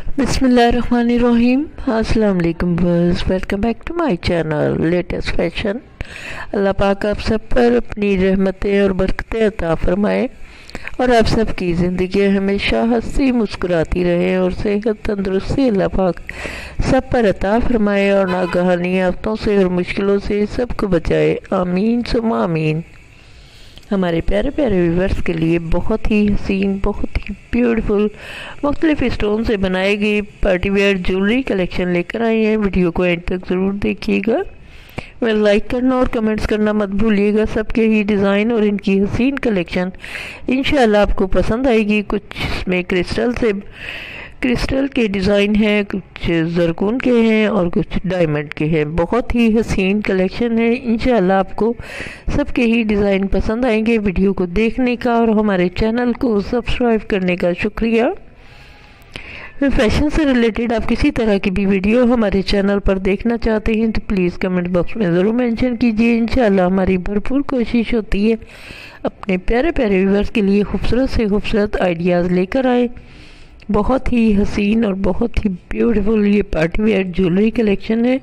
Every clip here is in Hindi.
बिस्मिल्लाहिर्रहमानिर्रहीम। अस्सलाम वालेकुम बस, welcome back to my channel latest fashion. अल्लाह पाक आप सब पर अपनी रहमतें और बरकतें अता फरमाए और आप सब की ज़िंदगी हमेशा हंसी मुस्कुराती रहे और सेहत तंदुरुस्ती अल्लाह पाक सब पर अता फरमाए और नागहानी आफतों से और मुश्किलों से सबको बचाए। आमीन सुम्मा आमीन। हमारे प्यारे प्यारे व्यूवर्स के लिए बहुत ही हसीन, बहुत ही ब्यूटीफुल मुख्तलिफ स्टोन से बनाई गई पार्टी वेयर ज्वेलरी कलेक्शन लेकर आए हैं। वीडियो को एंड तक ज़रूर देखिएगा। मैं लाइक करना और कमेंट्स करना मत भूलिएगा। सबके ही डिज़ाइन और इनकी हसीन कलेक्शन इंशाल्लाह आपको पसंद आएगी। कुछ इसमें क्रिस्टल के डिज़ाइन हैं, कुछ जरकून के हैं और कुछ डायमंड के हैं। बहुत ही हसीन कलेक्शन है। इंशाल्लाह आपको सबके ही डिज़ाइन पसंद आएंगे। वीडियो को देखने का और हमारे चैनल को सब्सक्राइब करने का शुक्रिया। फैशन से रिलेटेड आप किसी तरह की भी वीडियो हमारे चैनल पर देखना चाहते हैं तो प्लीज़ कमेंट बॉक्स में ज़रूर मेंशन कीजिए। इंशाल्लाह हमारी भरपूर कोशिश होती है अपने प्यारे प्यारे व्यूअर्स के लिए खूबसूरत से खूबसूरत आइडियाज़ लेकर आए। बहुत ही हसीन और बहुत ही ब्यूटीफुल ये पार्टी वेयर ज्वेलरी कलेक्शन है।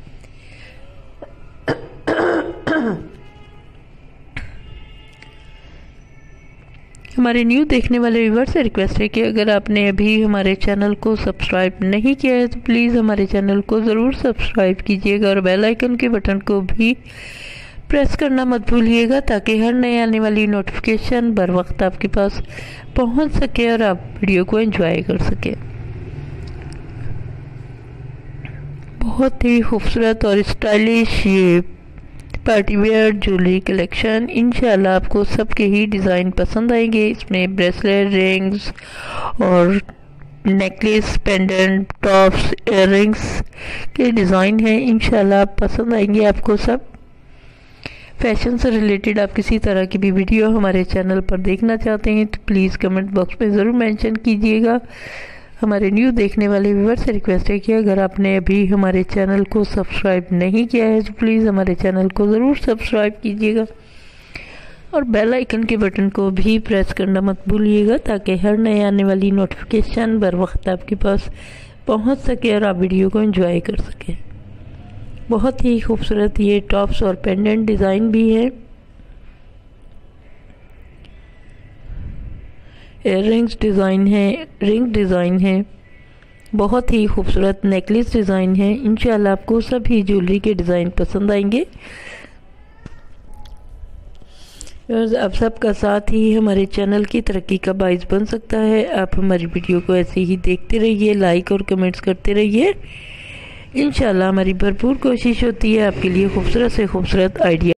हमारे न्यू देखने वाले व्यूअर से रिक्वेस्ट है कि अगर आपने अभी हमारे चैनल को सब्सक्राइब नहीं किया है तो प्लीज़ हमारे चैनल को ज़रूर सब्सक्राइब कीजिएगा और बेल आइकन के बटन को भी प्रेस करना मत भूलिएगा ताकि हर नए आने वाली नोटिफिकेशन बर वक्त आपके पास पहुंच सके और आप वीडियो को एंजॉय कर सके। बहुत ही खूबसूरत और स्टाइलिश ये पार्टी वेयर ज्वेलरी कलेक्शन इंशाल्लाह आपको सबके ही डिज़ाइन पसंद आएंगे। इसमें ब्रेसलेट, रिंग्स और नेकलेस, पेंडेंट, टॉप्स, इयररिंग्स के डिज़ाइन हैं। इंशाल्लाह पसंद आएंगे आपको सब। फैशन से रिलेटेड आप किसी तरह की भी वीडियो हमारे चैनल पर देखना चाहते हैं तो प्लीज़ कमेंट बॉक्स में ज़रूर मेंशन कीजिएगा। हमारे न्यू देखने वाले व्यूअर से रिक्वेस्ट है कि अगर आपने अभी हमारे चैनल को सब्सक्राइब नहीं किया है तो प्लीज़ हमारे चैनल को ज़रूर सब्सक्राइब कीजिएगा और बेल आइकन के बटन को भी प्रेस करना मत भूलिएगा ताकि हर नए आने वाली नोटिफिकेशन बर वक्त आपके पास पहुंच सके और आप वीडियो को एंजॉय कर सकें। बहुत ही खूबसूरत ये टॉप्स और पेंडेंट डिज़ाइन भी है। इयररिंग्स डिज़ाइन है, रिंग डिज़ाइन है, बहुत ही खूबसूरत नेकलेस डिज़ाइन है। इंशाल्लाह आपको सभी ज्वेलरी के डिज़ाइन पसंद आएंगे। आप सबका साथ ही हमारे चैनल की तरक्की का बाइस बन सकता है। आप हमारी वीडियो को ऐसे ही देखते रहिए, लाइक और कमेंट्स करते रहिए। इंशाल्लाह हमारी भरपूर कोशिश होती है आपके लिए खूबसूरत से खूबसूरत आइडिया